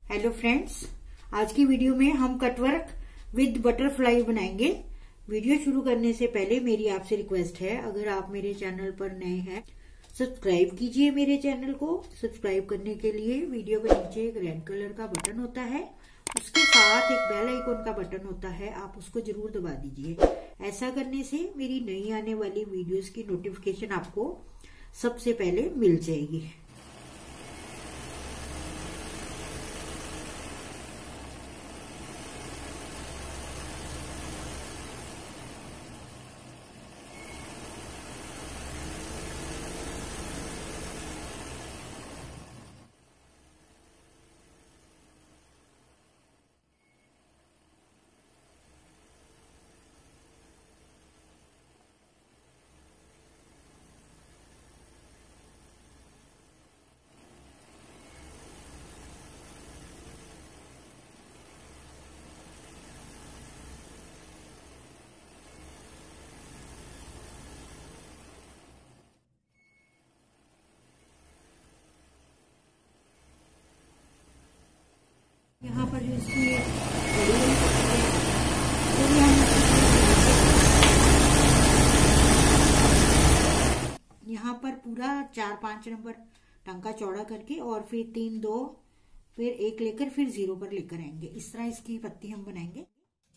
Hello friends, आज की video में हम कटवर्क विद बटरफ्लाई बनाएंगे। वीडियो शुरू करने से पहले मेरी आपसे रिक्वेस्ट है, अगर आप मेरे चैनल पर नए हैं सब्सक्राइब कीजिए। मेरे चैनल को सब्सक्राइब करने के लिए वीडियो के नीचे एक रेड कलर का बटन होता है, उसके साथ एक बेल आइकन का बटन होता है, आप उसको जरूर दबा दीजिए। ऐसा करने से मेरी नई आने वाली वीडियोस की नोटिफिकेशन आपको सबसे पहले मिल जाएगी। यहाँ पर जो इसकी यहाँ पर पूरा 4-5 नंबर टांका चौड़ा करके और फिर 3-2 फिर 1 लेकर फिर 0 पर लेकर आएंगे। इस तरह इसकी पत्ती हम बनाएंगे।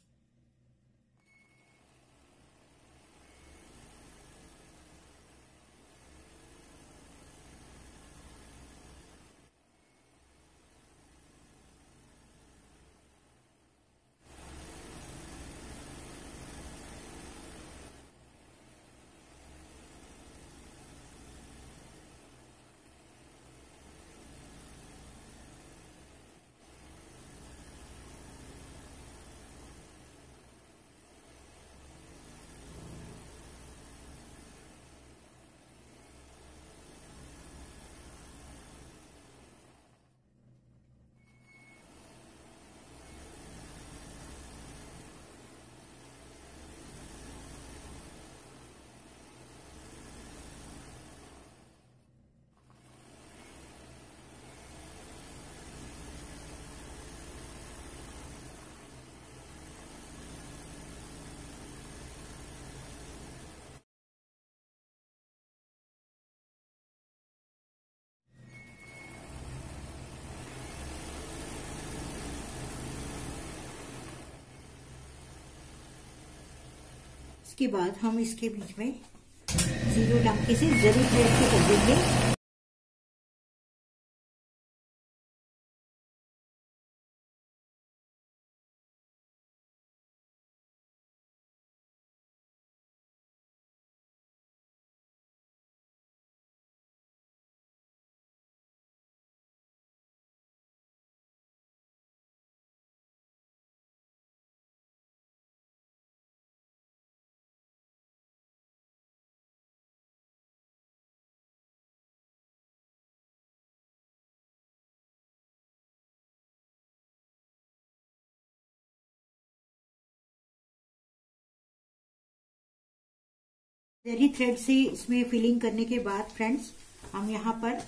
इसके बाद हम इसके बीच में 0 टांके से जरी थ्रेड से कर देंगे। जरी थ्रेड से इसमें फिलिंग करने के बाद फ्रेंड्स हम यहाँ पर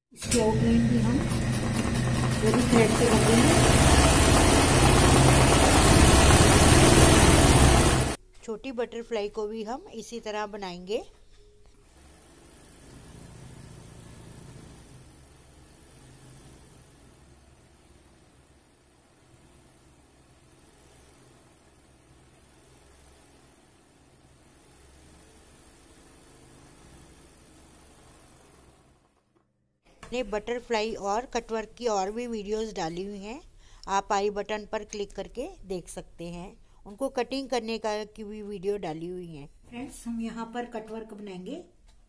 इसकी आउटलाइन भी हम वही थ्रेड से कर देंगे। छोटी बटरफ्लाई को भी हम इसी तरह बनाएंगे। ने बटरफ्लाई और कटवर्क की और भी वीडियोस डाली हुई हैं, आप आई बटन पर क्लिक करके देख सकते हैं। उनको कटिंग करने का की भी वीडियो डाली हुई है। फ्रेंड्स, हम यहाँ पर कटवर्क बनाएंगे।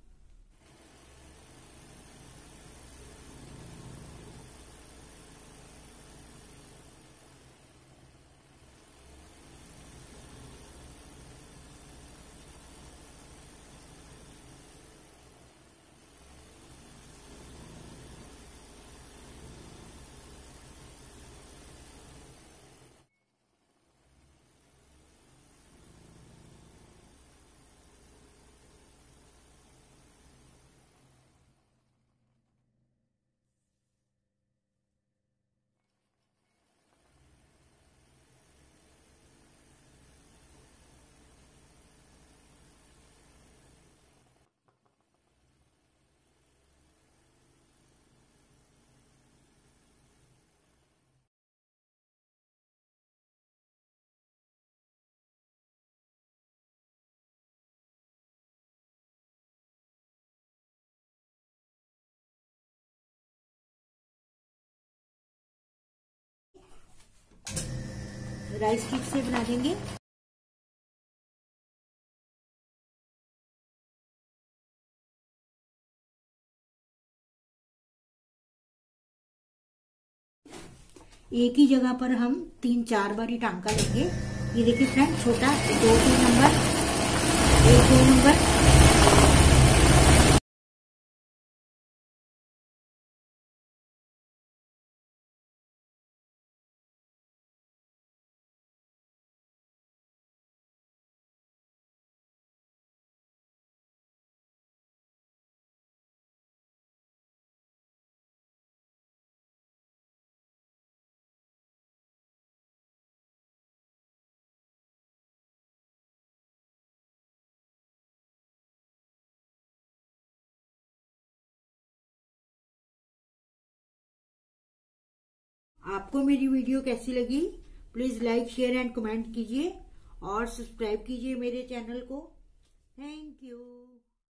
राइस स्टिक से बना देंगे। एक ही जगह पर हम 3-4 बार ही टांका लेंगे। ये देखिए फ्रेंड, छोटा 2 नंबर, 1-2 नंबर। आपको मेरी वीडियो कैसी लगी? Please like, share and comment कीजिए और सब्सक्राइब कीजिए मेरे चैनल को। Thank you.